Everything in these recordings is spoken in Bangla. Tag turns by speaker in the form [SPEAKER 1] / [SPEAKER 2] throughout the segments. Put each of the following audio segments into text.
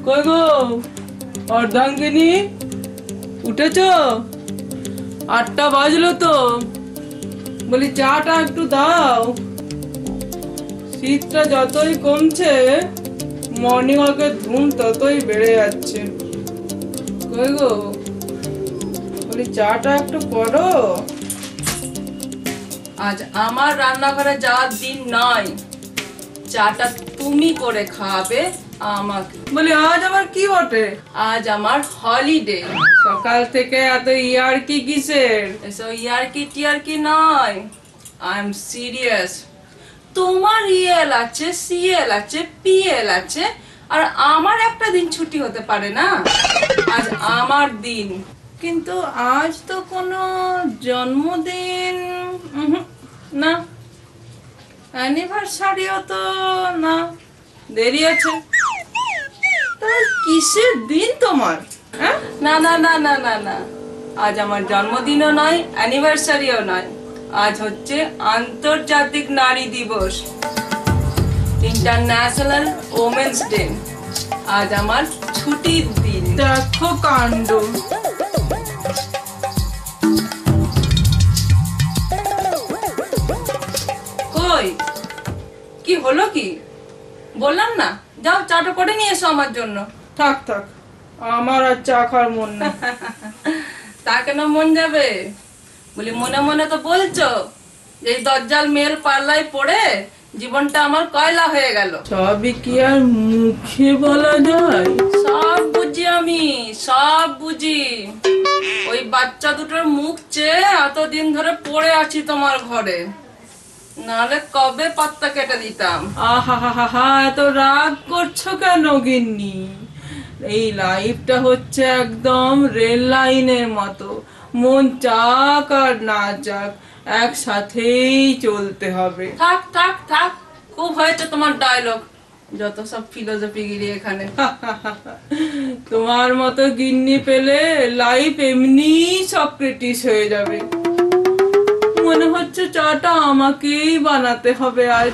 [SPEAKER 1] কই গো অর্ধাঙ্গিনী, উঠেছো? 8টা বাজলো তো, বলি চাটা একটু দাও। শীতটা যতই কমছে মর্নিং ওয়াকের ধুম ততই বেড়ে যাচ্ছে। কই গো, বলি চাটা একটু করো।
[SPEAKER 2] আজ আমার রান্নাঘরে যাওয়ার দিন নয়, চাটা তুমি করে খাবে আমাকে।
[SPEAKER 1] বলি আজ আবার কি বটে?
[SPEAKER 2] আজ আমার হলিডে।
[SPEAKER 1] সকাল থেকে এত ইয়ার্কি কিসের?
[SPEAKER 2] এসব ইয়ার্কি টিয়ার্কি নয়, আই এম সিরিয়াস। তোমার ইএল আছে, সিএল আছে, পিএল আছে, আর আমার একটা দিন ছুটি হতে পারে না? আজ আমার দিন।
[SPEAKER 1] কিন্তু আজ তো কোনো জন্মদিন না, অ্যানিভার্সারিও তো না, দেরি আছে। তাহলে কিসের দিন তোমার? হ্যাঁ,
[SPEAKER 2] না না না না না না, আজ আমার জন্মদিনও নয়, অ্যানিভার্সারিও নয়। আজ হচ্ছে আন্তর্জাতিক নারী দিবস, ইন্টারন্যাশনাল ওমেন্স ডে। আজ আমার ছুটির দিন।
[SPEAKER 1] দেখো কাণ্ড।
[SPEAKER 2] কই, কি হলো কি? বললাম না, যাও চাটা করে নিয়ে এসো আমার জন্য।
[SPEAKER 1] থাক থাক, আমার আর চা খাওয়ার মন নেই।
[SPEAKER 2] তা কেন মন যাবে? বলি মনে মনে তো বলছো যে এই দজ্জাল মেয়ের পাল্লায় পড়ে জীবনটা আমার কয়লা হয়ে গেল।
[SPEAKER 1] সবই কি আর মুখে বলা যায়?
[SPEAKER 2] সব বুঝি আমি, সব বুঝি। ওই বাচ্চা দুটোর মুখ চেয়ে এতদিন ধরে পড়ে আছি তোমার ঘরে, নাহলে কবে পাত্তা কেটে দিতাম।
[SPEAKER 1] আহা হা হা হা, এত রাগ করছো কেন গিন্নি? এই লাইফটা হচ্ছে একদম রেল লাইনের মতো, মন চাক আর না চাক একসাথেই চলতে হবে।
[SPEAKER 2] থাক থাক থাক, খুব হয়েছে তোমার ডায়লগ, যত সব ফিলোসফি গিরি এখানে।
[SPEAKER 1] তোমার মতো গিন্নি পেলে লাইফ এমনি সক্রেটিস হয়ে যাবে। মনে হচ্ছে চাটা আমাকেই বানাতে হবে আজ।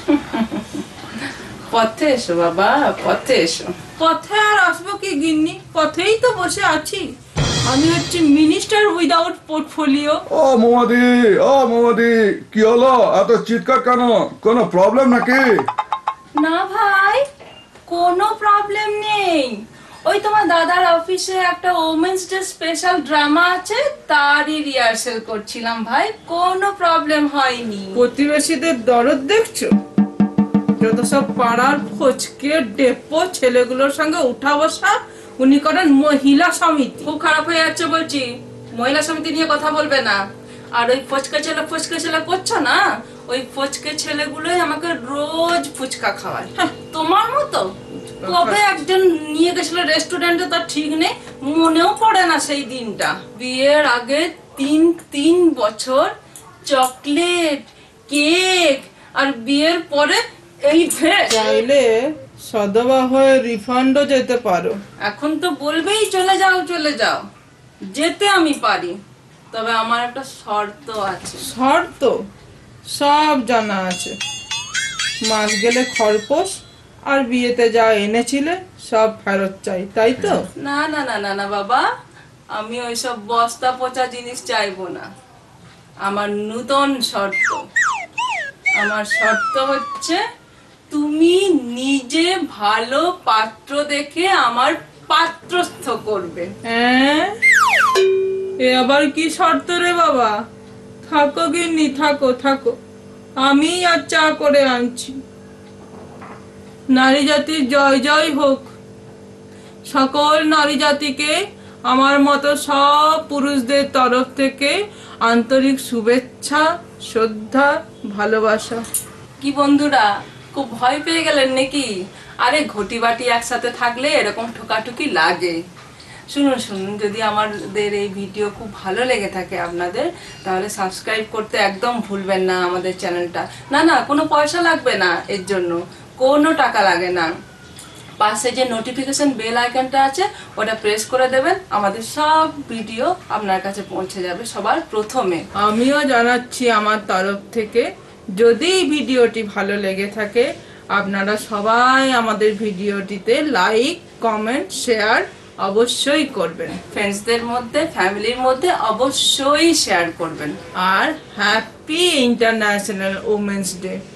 [SPEAKER 2] পথে এসো বাবা, পথে এসো।
[SPEAKER 1] পথে আর আসবো কি গিন্নি, পথেই তো বসে আছি। আমি হচ্ছে মিনিস্টার উইদাউট পোর্টফোলিও।
[SPEAKER 3] ও মোমাদি, কি হলো? এত চিৎকার কেন? কোনো প্রবলেম নাকি?
[SPEAKER 2] না ভাই, কোনো প্রবলেম নেই। ওই তোমার দাদার অফিসে একটা ওমেন্স ডে স্পেশাল ড্রামা আছে, তারই রিহার্সেল করছিলাম ভাই, কোনো প্রবলেম হয়নি।
[SPEAKER 1] প্রতিবেশীদের দরদ দেখছো? যত সব পাড়ার ফচকে ডেপো ছেলেগুলোর সঙ্গে উঠা বসা, উনি করেন মহিলা সমিতি।
[SPEAKER 2] খুব খারাপ হয়ে যাচ্ছে বলছি, মহিলা সমিতি নিয়ে কথা বলবে না। আর ওই ফচকে ছেলে করছো না, ওই ফচকে ছেলেগুলোই আমাকে রোজ ফুচকা খাওয়ায়। তোমার মতো কবে একজন নিয়ে গেছিল রেস্টুরেন্টে তার ঠিক নেই, মনেও পড়ে না সেই দিনটা। বিয়ের আগে তিন বছর চকলেট, কেক, আর বিয়ের পরে এই ভেজ।
[SPEAKER 1] চাইলে সদবা হয়ে রিফান্ডও যেতে পারো।
[SPEAKER 2] এখন তো বলবেই চলে যাও চলে যাও, যেতে আমি পারি, তবে আমার একটা শর্ত আছে।
[SPEAKER 1] শর্ত সব জানা আছে। মাস গেলে খরপোশ, আর বিয়েতে যা এনেছিলে সব ফেরত চাই, তাই তো?
[SPEAKER 2] না না না না না বাবা, আমি ওইসব বস্তা পচা জিনিস চাইবো না। আমার নূতন শর্ত, আমার শর্ত হচ্ছে তুমি নিজে ভালো পাত্র দেখে আমার পাত্রস্থ করবে।
[SPEAKER 1] হ্যাঁ, এ আবার কি শর্ত রে বাবা? থাকো গিন্নি, থাকো থাকো, আমি আর চা করে আনছি। নারী জাতির জয় জয় হোক। সকল নারী জাতিকে আমার মতো সব পুরুষদের তরফ থেকে আন্তরিক শুভেচ্ছা, শ্রদ্ধা, ভালোবাসা।
[SPEAKER 2] কি বন্ধুরা, খুব ভয় পেয়ে গেলেন নাকি? আরে ঘটি বাটি একসাথে থাকলে এরকম ঠোকাঠুকি লাগে। শুনুন শুনুন, যদি আমাদের এই ভিডিও খুব ভালো লেগে থাকে আপনাদের, তাহলে সাবস্ক্রাইব করতে একদম ভুলবেন না আমাদের চ্যানেলটা। না না, কোনো পয়সা লাগবে না এর জন্য, কোনো টাকা লাগে না। পাশে যে নোটিফিকেশন বেল আইকনটা আছে ওটা প্রেস করে দেবেন, আমাদের সব ভিডিও আপনার কাছে পৌঁছে যাবে সবার প্রথমে।
[SPEAKER 1] আমিও জানাচ্ছি আমার তরফ থেকে, যদি ভিডিওটি ভালো লেগে থাকে আপনারা সবাই আমাদের ভিডিওটিতে লাইক, কমেন্ট শেয়ার অবশ্যই করবেন।
[SPEAKER 2] ফ্রেন্ডসদের মধ্যে, ফ্যামিলির মধ্যে অবশ্যই শেয়ার করবেন।
[SPEAKER 1] আর হ্যাপি ইন্টারন্যাশনাল উমেন্স ডে।